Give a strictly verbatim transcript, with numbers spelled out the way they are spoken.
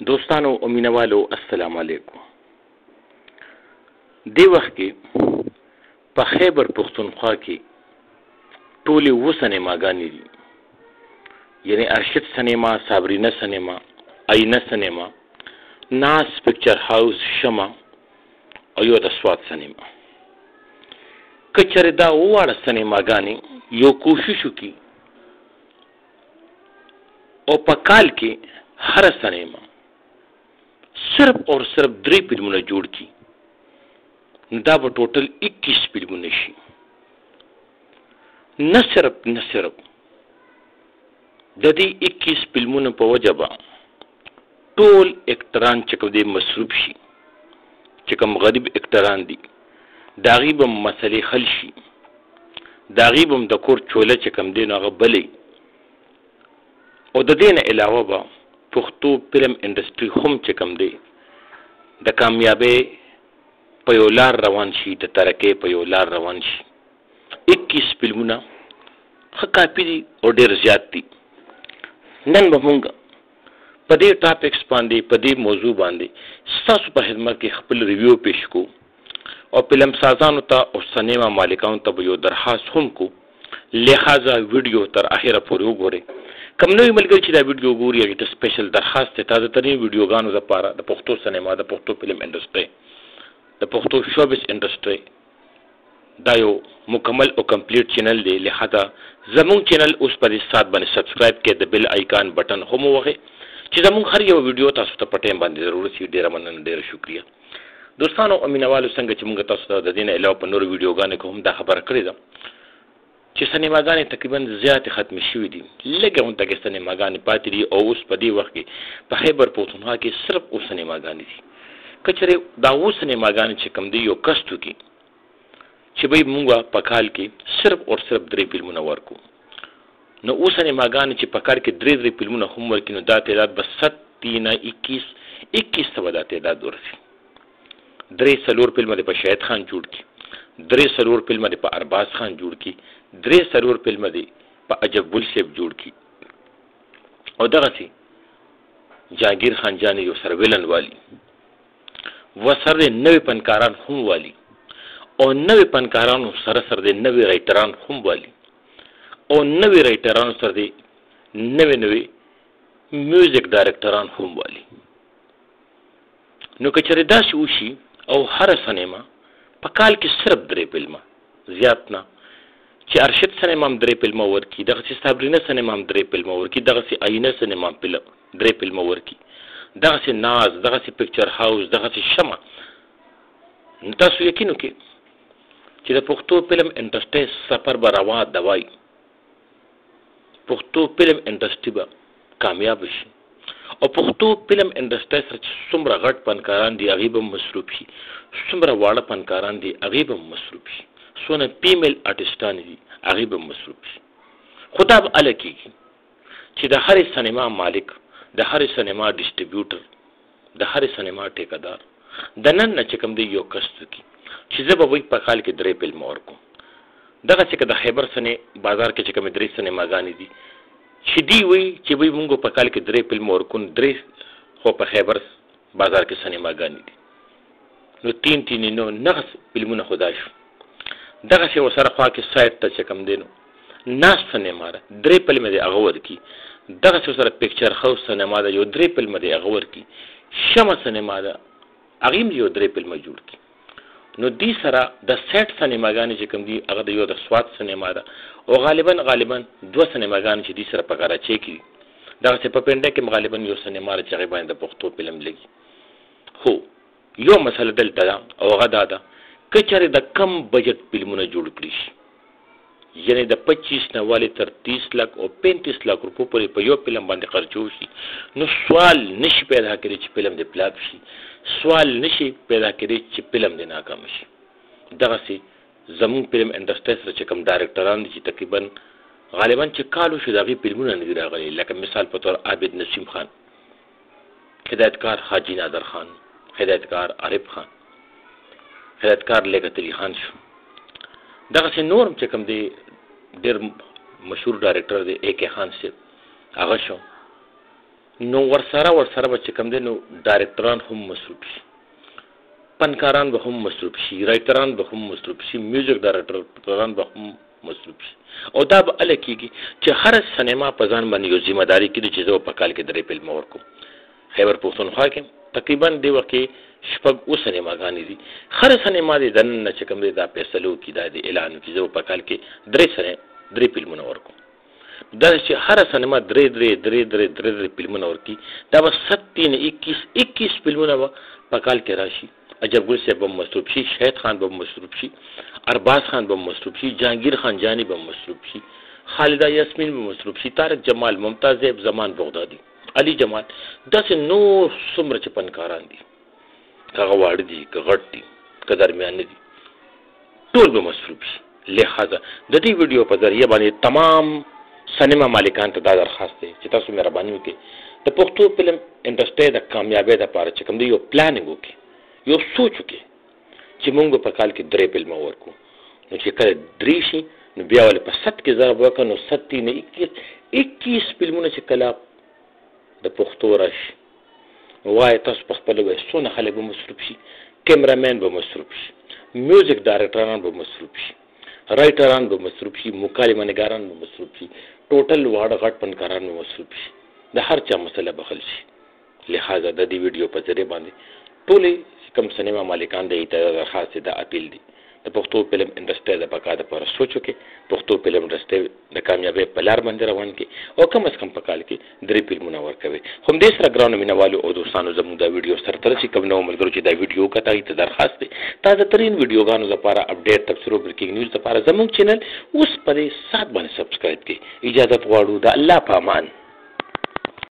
دوستانو او مینوالو السلام علیکم. دی وخت کې په خیبر پښتونخوا کې ټولې اووه سینماګانې دي، یعنی ارشد سینما، صابرینه سینما، آینه سینما، ناس پکچر هاوس، شمع او یو د سوات سینما. که چېرې دا اوواړه سینماګانې یو کوشش وکړي او په کال کې هره سینما صرف اور صرف درې فلمونه جوړ کی، نو دا به ټوټل اکیس فلمونه شي. نه صرف نه صرف د دې اکیس فلمونو په وجه به ټول اکټران چې کوم دی مصروف شي، چې کوم غریب اکټران دي د هغې به مسلې حل شي، د هغې به د کور چوله چې کوم دی نو هغه بلی. او د دې نه علاوه به پښتو فلم انډسټري هم چې کوم دی د کامیابۍ په یو لار روان شي، د ترقۍ په یو لار روان شي. اکیس فلمونه ښه کافي دي او ډېر زیات دي. نن به مونږ په دې ټاپکس باندې، په دې موضوع باندې ستاسو په خدمت کې خپل ریویو پیش کو او فلم سازانو ته او سینما مالکانو ته به یو درخواست هم کو، لہذا ویډیو تر اخره پورې وګورئ. کوم نوی ملګري چې دا ویډیو ګوري هغې ته سپیشل درخواست دی، تازه ترین ویډیوګانو دپاره د پښتو سینما، د پښتو فلم انډسټرۍ، د پښتو شوبز انډسټرۍ دا یو مکمل او کمپلیټ چینل دی. لہذا زمونږ چینل اوس په دې سات باندې سبسکرایب کړئ، د بیل آیکان بټن هم ووهئ چې زمونږ هر یو ویډیو تاسو ته په ټایم باندې ضرور رسي. ډېره مننه، ډېره شکریه. دوستانو او مینوالو، څنګه چې موږ تاسو ته د دې نه علاوه په نورو ویډیوګانو کې هم دا خبره کړې ده چې سینماګانې تقریبا زیاتې ختمې شوي دي، لږه غونډه سینماګانې پاتې دي. او اوس په دې وخت کې په خیبر پښتونخوا کې صرف اووه سینماګانې دي. که چېرې دا اووه سینماګانې چې کوم دی یو کسټ وکړي چې بھئی موږ په کال کې صرف اور صرف درې فلمونه ورکو، نو اووه سینماګانې چې په کال کې درې درې فلمونه هم ورکړي، نو دا تعداد به ست تینه اکیس اکیس ته به دا تعداد ورسي. درې څلور فلمه دې په شهید خان جوړ کړي، درې څلور فلمه دې په ارباز خان جوړ کړي، درې څلور فلمه دې په عجب ګل صاحب جوړ کړي، او دغسې جهانګیر خان جان یو سره ویلن والی ورسره نوي فنکاران هم والی، او نوي فنکارانو سره سره دې نوي رایټران هم والی، او نوي رایټرانو سره دې نوي نوي میوزیک ډایرکټران هم والی. نو که چېرې داسې وشي او هره سینما په کال کې صرف درې فلمه، زیات نه، چې ارشد سینما هم درې فلمه ورکړي، دغسې صابرینه سینما هم درې فلمه ورکړي، دغسې آینه سینما هم درې فلمه ورکړي، دغسې ناز، دغسې پکچر هاوس، دغسې شمع. نو تاسو یقین وکړئ چې د پښتو فلم انډسټرۍ سفر به روا دوای، پښتو فلم انډسټري به کامیاب شي. او پښتو فلم انډسټرۍ سره چې څومره غټ فنکاران دي هغې به هم مصروف شي، څومره واړه فنکاران دي هغې به هم مصروف شي، څونه فیمیل آرټسټان دي هغې به هم مصروف شي. خو دا به هله کېږي چې د هرې سینما مالک، د هرې سینما ډسټریبیوټر، د هرې سینما ټیکهدار د نن نه چې کوم دی یو کسب وکړي چې زه به وایي په کال کې درې فلمه ورکوم. دغسې که د خیبر سینې بازار کې چې کومې درې سینماګانې دي چې دوی وایي چې وایي مونږ په کال کې درې فلمه ورکو، درې خو په خیبر بازار کې سینماګانې دي، نو تین تین نو نغس فلمونه خو دا شو. دغسې ورسره خوا کې سایډ ته چې کوم دی نو ناس سینما ده، درې فلمه دې هغه ورکړي، دغسې ورسره پکچر هاوس سینما ده، یو درې فلمه دې هغه ورکړي، شمع سینما ده هغې هم یو درې فلمه جوړ کړي. نو دې سره د سیټ سینماګانې چې کوم دي هغه د یو د سوات سینما ده، او غالبا غالبا دوه سینماګانې چې دې سره په کراچۍ کې دي، دغسې په پنډه کې غالبا یو سینما ده چې هغې باندې د پښتو فلم لګي. خو یو مسله دلته ده او هغه دا ده که چېرې د کم بجټ فلمونه جوړ کړي شي، یعنې د پچیس نه والې تر تیس لاک او پینتیس لاک روپو پورې په یو فلم باندې خرچو شي، نو سوال نشي پیدا کړی چې فلم دې فلاپ شي، سوال نشي پیدا کړی چې فلم دې ناکام شي. دغسې زمونږ فلم انډسټرۍ سره چې کوم ډایرکټران دي چې تقریبا غالبا چې کال وشو د هغې فلمونه نه دي راغلي، لکه مثال په طور عابد نسیم خان، هدایتکار حاجي نادر خان، هدایتکار عارف خان، هدایتکار لیاقت علي خان شو. دغسې نور هم چې کوم دی ډېر مشهور ډایرکټر دی اے کے خان صاحب، هغه شو. نو ورسره ورسره به چې کوم دی نو ډایرکټران هم مصروف شي، فنکاران به هم مصروف شي، رایټران به هم مصروف شي، میوزیک ډایرکټران به هم مصروف شي. او دا به هله کېږي چې هره سینما په ځان باندې یو ذمه داري کړي چې زه په کال کې درې فلمه ورکوم. خیبر پښتونخوا کې تقریبا دې وخت کې شپږ اوه سینماګانې دي. هره سینما دې دننه چې کوم دی دا فیصله وکړي، دا دې اعلان وکړي زه په کال کې درې سنې درې فلمونه ورکوم. دا چې هره سینما درې درې درې درې درې درې فلمونه ورکړي، دا به ست تین اکیس اکیس فلمونه به په کال کې راشي. عجب ګل صاحب به مصروف شي، شهید خان به مصروف شي، ارباز خان به مصروف شي، جهانگیر خان جانی به مصروف شي، خالده یاسمین به مصروف شي، طارق جمال، ممتاز زیب، زمان بغدادي، علي جمال، داسې نور څومره چې فنکاران دي، که هغه واړه دي که غټ دي که درمیانه دي، ټول به مصروف شي. لہذا د دې ویډیو په ذریعه باندې تمام سینما مالکان ته دا درخواست دی چې تاسو مهرباني وکړئ د پښتو فلم انډسټرۍ د کامیابۍ دپاره چې کوم دی یو پلانینګ وکړي، یو سوچ وکړي چې موږ په کال کې درې فلمه ورکو. نو چې کله درې شي نو بیا ولې په ست کې ضرب وکړه، نو ست تین اکیس اکیس فلمونه چې کله د پښتو راشي وایي تاسو په خپله وایي څونه خلک به مصروف شي، کیمرامین به مصروف شي، میوزیک ډایرکټران به مصروف شي، رایټران به مصروف شي، مکالمه نګاران به مصروف شي، ټوټل واړه غټ فنکاران به مصروف شي، د هر چا مسله به حل شي. لہذا د دې ویډیو په ذریعه باندې ټولې کوم سینما مالکان دی ته درخواست د اپیل دی د پښتو فلم انډسټرۍ د بقا دپاره سوچ وکړي، پښتو فلم انډسټرۍ د کامیابۍ په لار باندې روان کړي او کم از کم په کال کې درې فلمونه ورکوي. همدې سره ګرانو مینهوالو او دوستانو زموږ دا ویډیو سرته رسي. کوم نوو ملګرو چې دا ویډیو کته هغوی ته درخواست دی تازه ترین ویډیوګانو لپاره اپډیټ تبصرو بریکینګ نیوز لپاره زموږ چینل اوس په دې ساعت باندې سبسکرایب کړئ. اجازت غواړو د الله په امان.